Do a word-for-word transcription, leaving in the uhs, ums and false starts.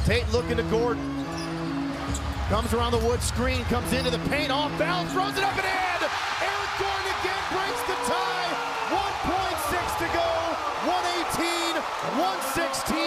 Tate looking to Gordon. Comes around the wood screen, comes into the paint, off balance, throws it up and in! Eric Gordon again breaks the tie! one point six to go, one eighteen, one sixteen.